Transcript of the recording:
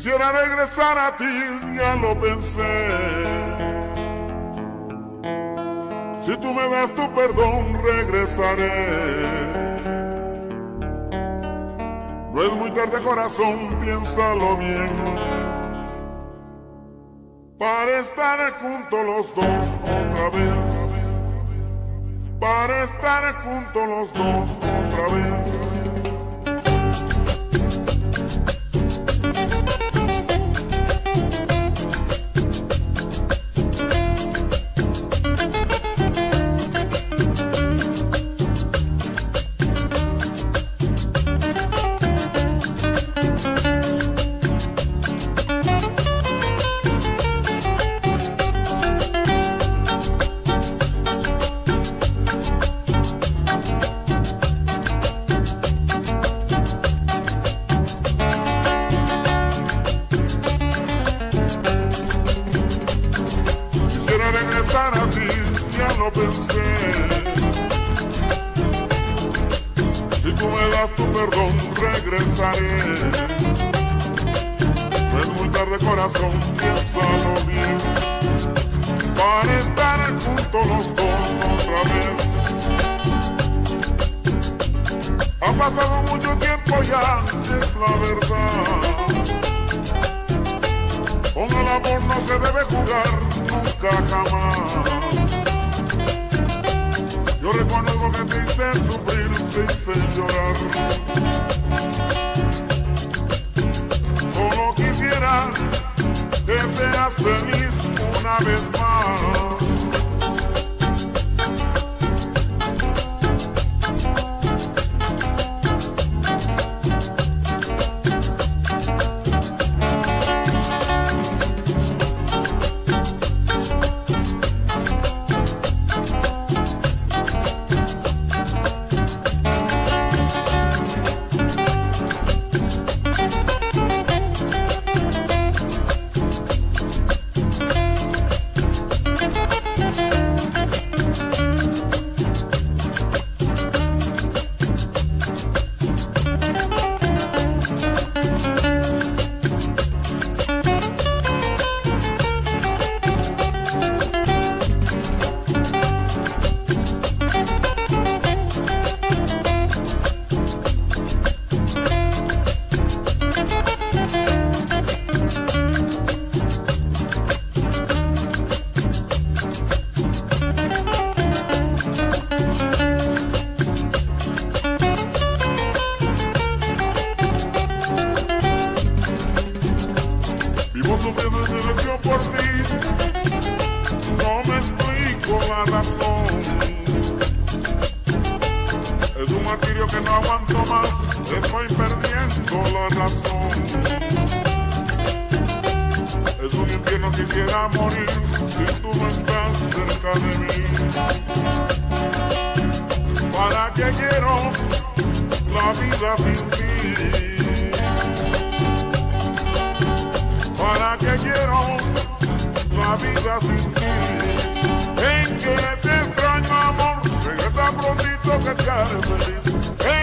Quisiera regresar a ti, ya lo pensé. Si tú me das tu perdón, regresaré. No es muy tarde, corazón, piénsalo bien, para estar juntos los dos otra vez. Para estar juntos los dos otra vez. Regresar a ti, ya lo pensé. Si tú me das tu perdón, regresaré. No es muy tarde, corazón, piénsalo bien, para estar juntos los dos otra vez. Ha pasado mucho tiempo ya, es la verdad. Con el amor no se debe jugar, nunca jamás. Yo reconozco que te hice sufrir, te hice llorar. Solo quisiera que seas feliz una vez más. Sufriendo en silencio por ti, no me explico la razón. Es un martirio que no aguanto más, estoy perdiendo la razón. Es un infierno, quisiera morir si tú no estás cerca de mí. ¿Para qué quiero la vida sin ti? ¿Para qué quiero la vida sin ti? En que te extraño, amor, regresa prontito que te haré feliz.